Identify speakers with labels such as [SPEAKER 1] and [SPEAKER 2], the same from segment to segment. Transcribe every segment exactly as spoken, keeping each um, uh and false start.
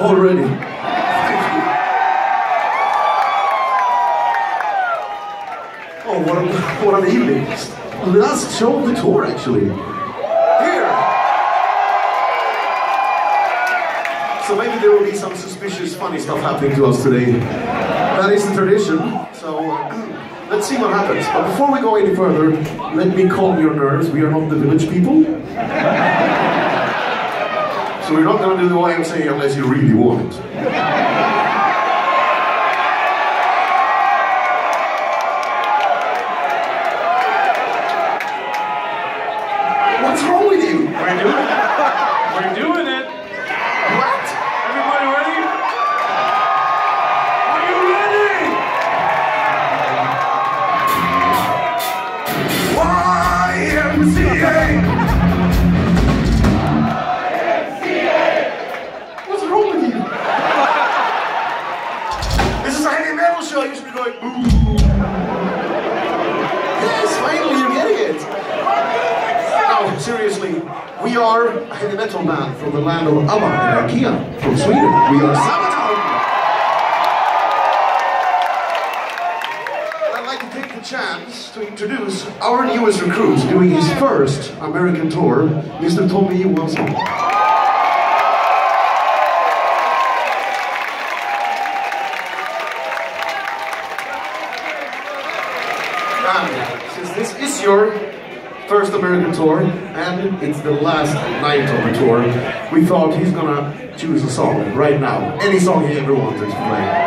[SPEAKER 1] already. Oh, what, a, what an evening. Last show of the tour, actually. Here. So maybe there will be some suspicious, funny stuff happening to us today. That is the tradition. So uh, let's see what happens. But before we go any further, let me calm your nerves. We are not the village people. So we're not going to do the Y M C A unless you really want it. What's wrong with you?
[SPEAKER 2] We're doing it. We're doing it.
[SPEAKER 1] What?
[SPEAKER 2] Everybody ready? Are you ready?
[SPEAKER 1] Y M C A! What's wrong with you? This is a heavy metal show. You should be going boom. Yes, finally you're getting it. No, seriously, we are a heavy metal band from the land of ABBA and IKEA from Sweden. We are Sabaton. I'd like to take the chance to introduce our newest recruit doing his first American tour, Mister Tommy Johansson. And since this is your first American tour, and it's the last night of the tour, we thought he's gonna choose a song right now. Any song he ever wanted to play.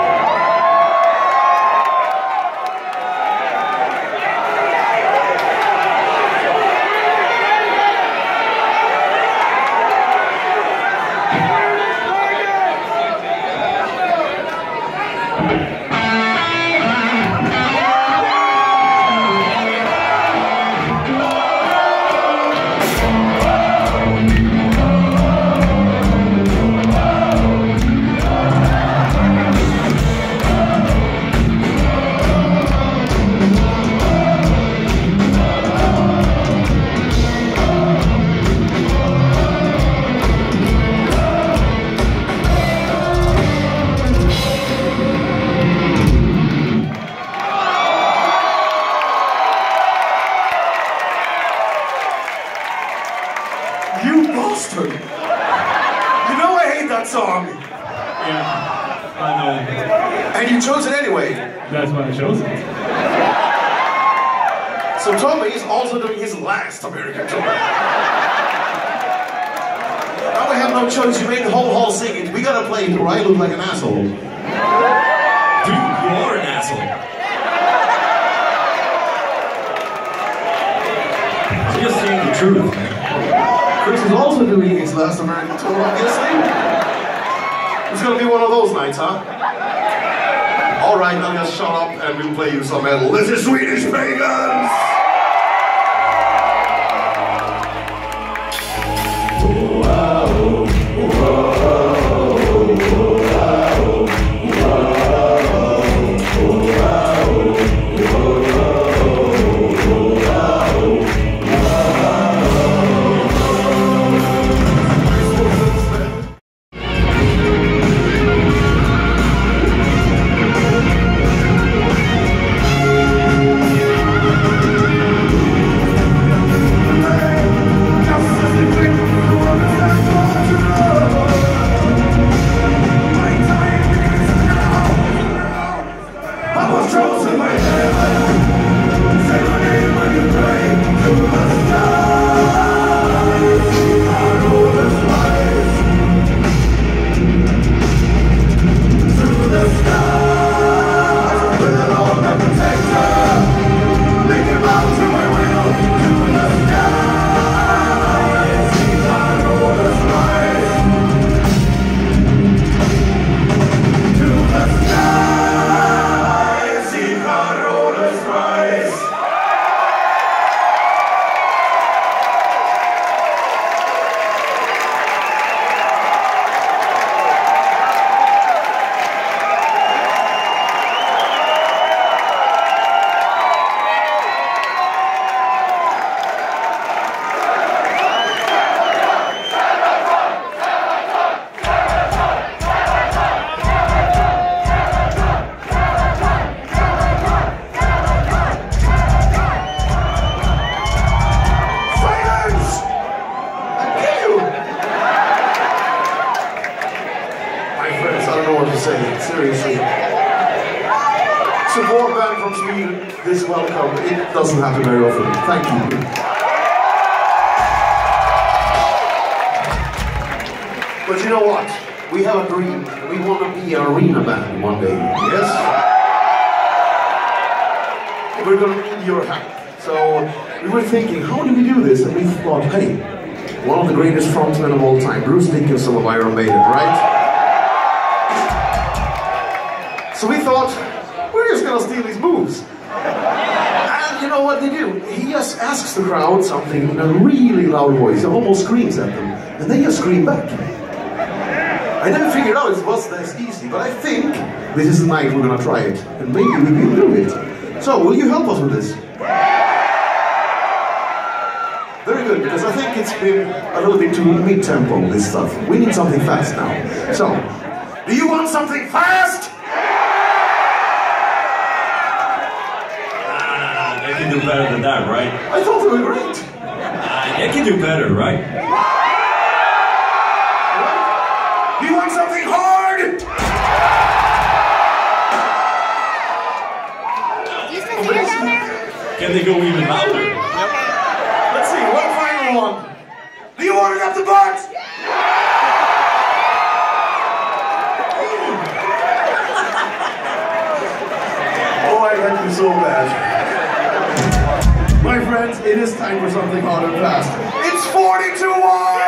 [SPEAKER 1] You bastard! You know I hate that song!
[SPEAKER 2] Yeah, I know.
[SPEAKER 1] And you chose it anyway!
[SPEAKER 2] That's why I chose it.
[SPEAKER 1] So Tommy is also doing his last American tour. Now we have no choice, you made the whole hall sing it. We gotta play it or I look like an asshole. Dude, you are an asshole. Just saying the truth. Chris is also doing his last American tour, obviously. It's gonna be one of those nights, huh? Alright, now just shut up and we'll play you some metal. This is Swedish Pagans! I don't know what to say, seriously. Support band from Sweden, this welcome, it doesn't happen very often. Thank you. But you know what? We have a dream. We want to be an arena band one day, yes? We're going to need your help. So we were thinking, how do we do this? And we thought, hey, one of the greatest frontmen of all time, Bruce Dickinson of Iron Maiden, right? So we thought, we're just gonna steal his moves. And you know what they do? He just asks the crowd something in a really loud voice. He almost screams at them. And they just scream back. I never figured out it was this easy, but I think this is the night we're gonna try it. And maybe we will do it. So, will you help us with this? Very good, because I think it's been a little bit too mid-tempo, this stuff. We need something fast now. So, do you want something fast?
[SPEAKER 3] They can do better than that, right?
[SPEAKER 1] I thought they were great.
[SPEAKER 3] Uh, they can do better, right?
[SPEAKER 1] Do you want something hard?
[SPEAKER 4] Do you still hear down there?
[SPEAKER 3] Can they go even louder?
[SPEAKER 1] Let's see, one final one. Do you want it up the butt? Oh, I hate you so bad. My friends, it is time for something hard and fast. It's forty to one!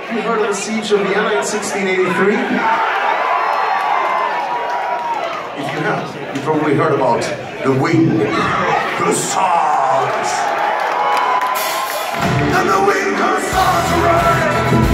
[SPEAKER 1] You heard of the siege of Vienna in sixteen eighty-three? If you have, you probably heard about the winged hussars. And the winged hussars ride!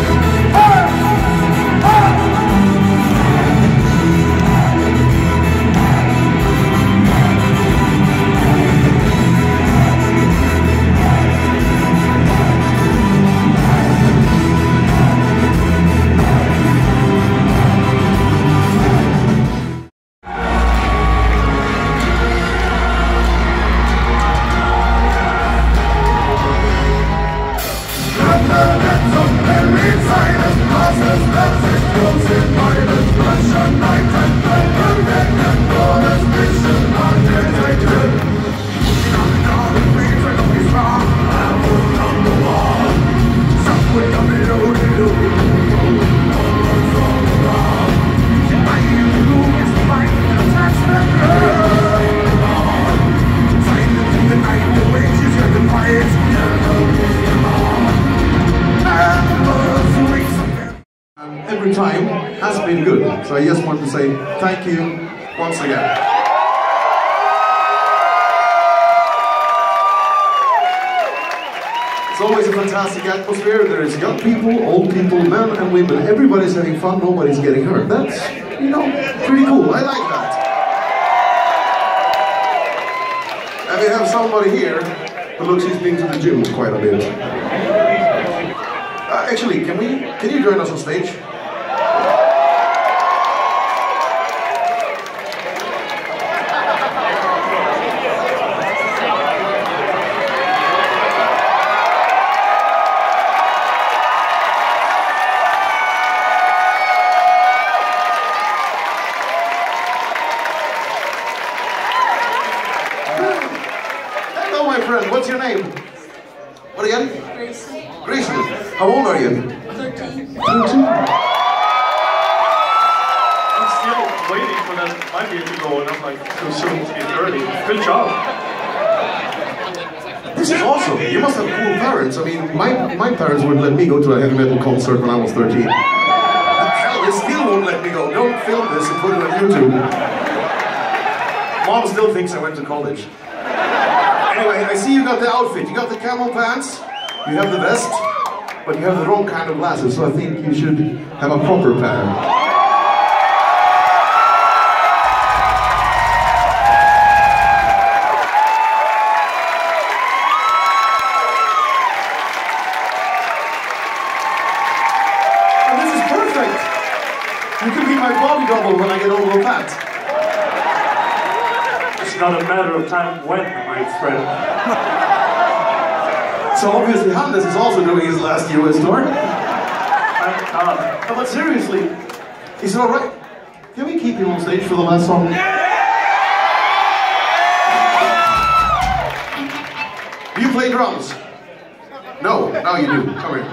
[SPEAKER 1] Every time has been good, so I just want to say thank you once again. It's always a fantastic atmosphere. There is young people, old people, men and women. Everybody's having fun, nobody's getting hurt. That's, you know, pretty cool. I like that. And we have somebody here who looks he's been to the gym quite a bit. Uh, actually, can we, can you join us on stage? What's your name? What again? Grace. Grace. How old are you?
[SPEAKER 4] thirteen.
[SPEAKER 1] thirteen?
[SPEAKER 2] I'm still waiting for that idea to go, and I'm like, too soon to be thirty. Good job.
[SPEAKER 1] This is awesome. You must have cool parents. I mean, my, my parents wouldn't let me go to a heavy metal concert when I was thirteen. And hell, they still won't let me go. Don't film this and put it on YouTube. Mom still thinks I went to college. Anyway, I see you got the outfit. You got the camel pants, you have the vest, but you have the wrong kind of glasses, so I think you should have a proper pair. And this is perfect. You can be my body double when I get over the fat.
[SPEAKER 2] It's not a matter of time when, my friend.
[SPEAKER 1] So obviously Hannes is also doing his last U S tour.
[SPEAKER 2] Thank God.
[SPEAKER 1] No, but seriously, is it alright? Can we keep him on stage for the last song? Do you play drums? No, now you do. Come here.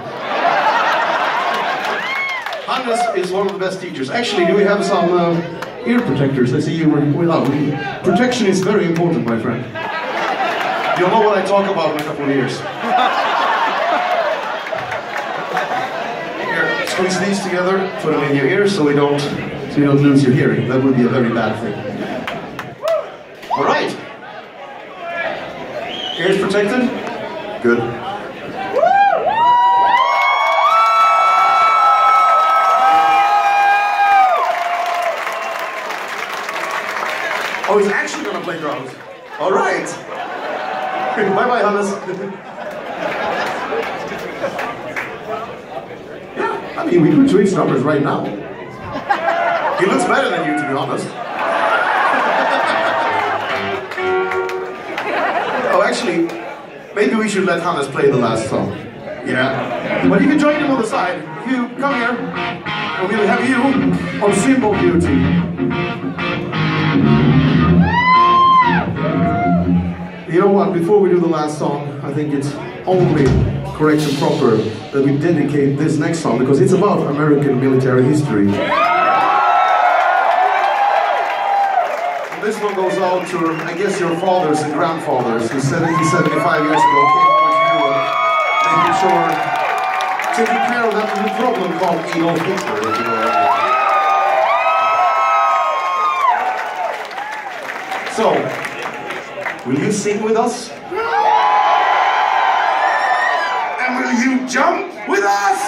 [SPEAKER 1] Hannes is one of the best teachers. Actually, do we have some uh, ear protectors? I see you were without. Protection is very important, my friend. You'll know what I talk about in a couple of years. Here, squeeze these together, put them in your ears so we don't, so you don't lose your hearing. That would be a very bad thing. All right. Ears protected? Good. Oh, he's actually gonna play drums. All right. Bye-bye, Hannes. Yeah, I mean, we could switch numbers right now. He looks better than you, to be honest. Oh, actually, maybe we should let Hannes play the last song. Yeah. But you can join him on the side. If you come here, and we'll have you on Symbol Beauty. You know what, before we do the last song, I think it's only correct and proper that we dedicate this next song, because it's about American military history. And this one goes out to, I guess, your fathers and grandfathers who seventy, seventy-five years ago came over to Europe, making sure taking care of that little problem called Adolf Hitler, if you know what I mean. So, will you sing with us? And will you jump with us?